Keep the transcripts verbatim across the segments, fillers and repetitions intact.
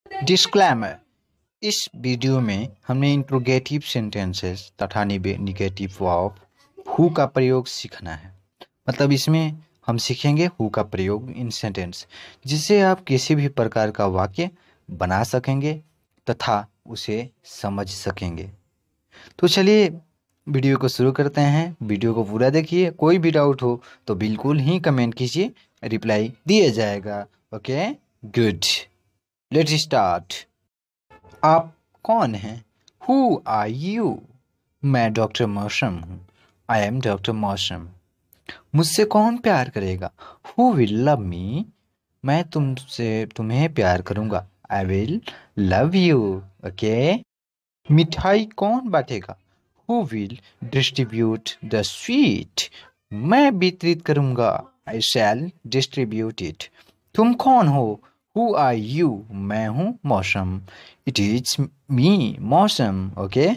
Disclaimer, इस video में हमने इंट्रोगेटिव सेंटेंसेस तथा निगेटिव वर्ब हु का प्रयोग सीखना है। मतलब इसमें हम सीखेंगे हु का प्रयोग इन सेंटेंस, जिससे आप किसी भी प्रकार का वाक्य बना सकेंगे तथा उसे समझ सकेंगे। तो चलिए वीडियो को शुरू करते हैं। वीडियो को पूरा देखिए। कोई भी डाउट हो तो बिल्कुल ही कमेंट कीजिए, रिप्लाई दिया जाएगा। Okay, good, let's start. आप कौन हैं? Who are you? मैं डॉक्टर मौसम हूँ। आई एम डॉक्टर मौसम। मुझसे कौन प्यार करेगा? Who will love me? मैं तुमसे तुम्हें प्यार करूँगा। I will love you. Okay. मिठाई कौन बांटेगा? Who will distribute the sweet? मैं वितरित करूँगा। I shall distribute it. तुम कौन हो? Who are you? मैं हूँ मौसम। इट इज मी मौसम। ओके।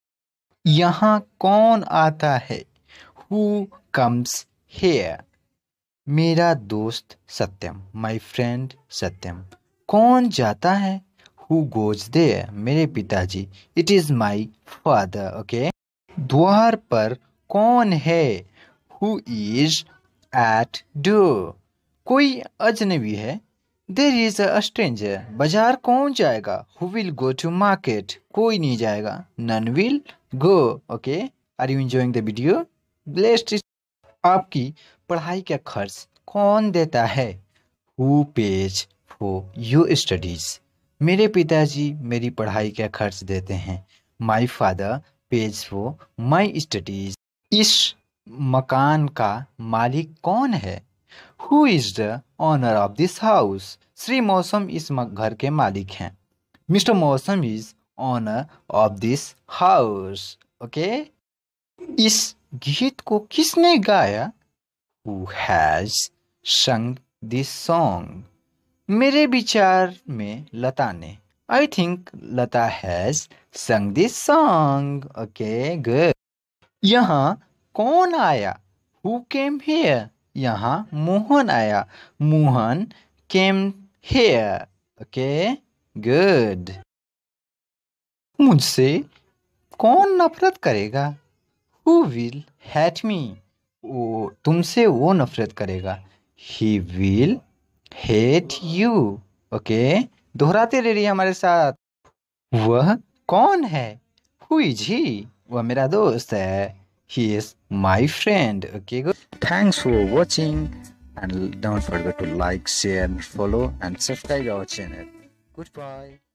यहाँ कौन आता है? Who comes here? मेरा दोस्त सत्यम। My friend Satyam. कौन जाता है? Who goes there? मेरे पिताजी। It is my father. Okay. द्वार पर कौन है? Who is at door? कोई अजनबी है। There is a stranger. बाजार कौन जाएगा? Who will go to market? कोई नहीं जाएगा। None will go. Okay. Are you enjoying the video? Let's. आपकी पढ़ाई का खर्च कौन देता है? Who page for your studies? मेरे पिताजी मेरी पढ़ाई का खर्च देते हैं। My father pays for my studies. इस मकान का मालिक कौन है? Who is the owner of this house? Shri Mausam इस घर के मालिक हैं। Mister Mausam is owner of this house. Okay. इस गीत को किसने गाया? Who has sung this song? मेरे विचार में लता ने। I think Lata has sung this song. Okay, good. यहाँ कौन आया? Who came here? यहाँ मोहन आया। Mohan came here. Okay, good. मुझसे कौन नफरत करेगा? Who will hate me? वो तुमसे वो नफरत करेगा। He will hate you. Okay. दोहराते रहिए हमारे साथ। वह कौन है? Who is he? वह मेरा दोस्त है। He is my friend. Okay, good. Thanks for watching and don't forget to like, share, follow and subscribe our channel. Goodbye.